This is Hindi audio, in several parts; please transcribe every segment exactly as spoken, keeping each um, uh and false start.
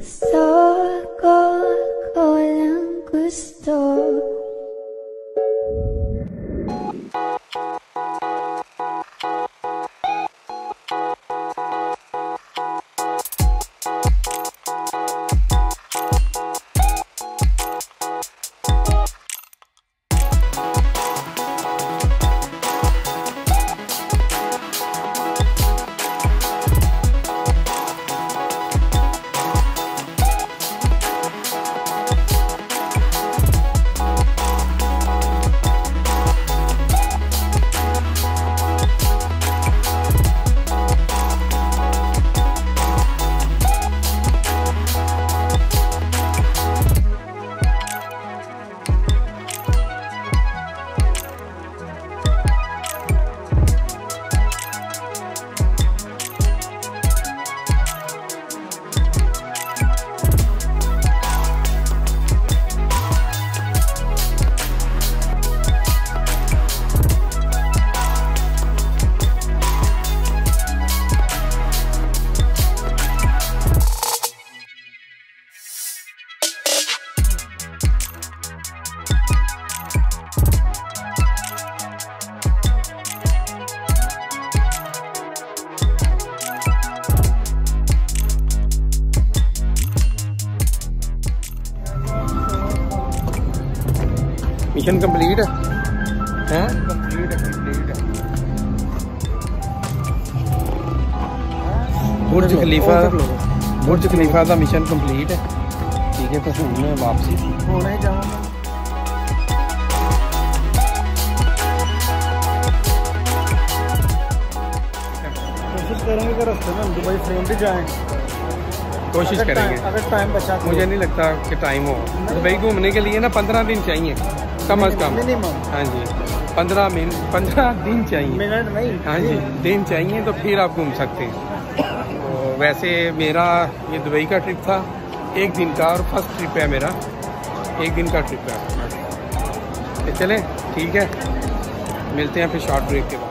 Solo con gusto. Mission complete है हैं कंप्लीट है कंप्लीट है बुर्ज खलीफा बुर्ज खलीफा का मिशन कंप्लीट है। ठीक है, तो हमने वापसी होने जाना कोशिश करेंगे कि रास्ते में दुबई ट्रेन भी जाएं, कोशिश करेंगे अगर टाइम बचा। मुझे नहीं लगता कि टाइम हो। दुबई घूमने के लिए ना पंद्रह दिन चाहिए कम अज कम। हाँ जी, पंद्रह मिनट पंद्रह दिन चाहिए। मिनट नहीं, हाँ जी दिन चाहिए, तो फिर आप घूम सकते हैं। तो वैसे मेरा ये दुबई का ट्रिप था एक दिन का, और फर्स्ट ट्रिप है मेरा, एक दिन का ट्रिप है। तो चलें ठीक है, मिलते हैं फिर शॉर्ट ब्रेक के बाद।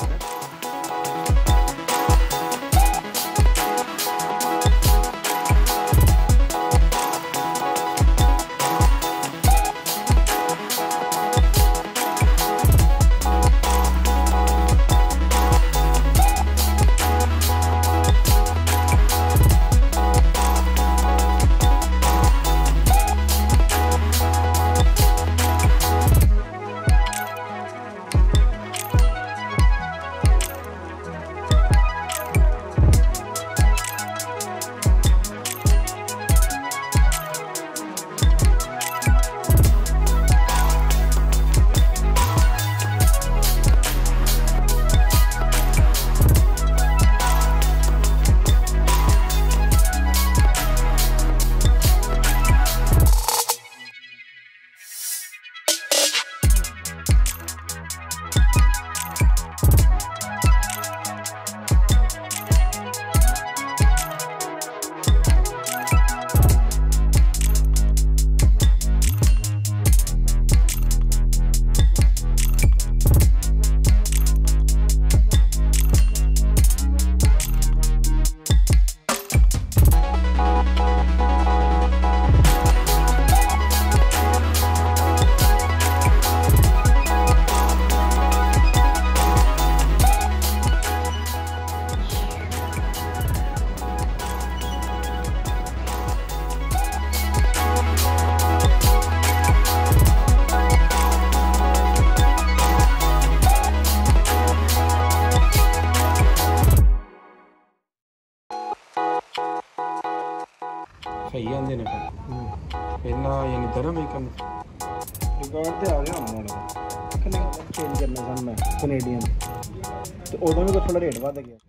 सही आंदे ने पहला यानी धर्म एक रिकॉर्ड ते आ गया होना कने चेंज करना सन मैं कैनेडियन तो उदों भी थोड़ा रेट वध गया।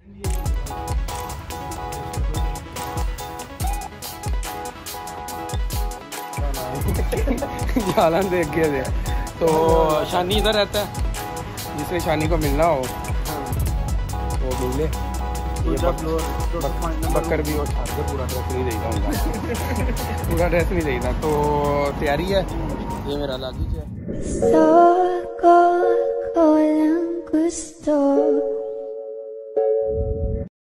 जालन देख गया दे तो शानी इधर रहता है, जिससे शानी को मिलना हो वो मिले। ये बकर भी और छात्र पूरा ड्रेस नहीं देगा होगा पूरा ड्रेस नहीं देगा। तो तैयारी है, ये मेरा लागू है।